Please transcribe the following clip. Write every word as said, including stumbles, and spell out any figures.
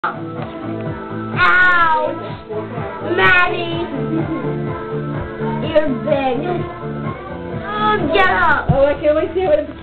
Ouch! Maddie! You're big. Oh, get up! Oh, I can't wait to see what it's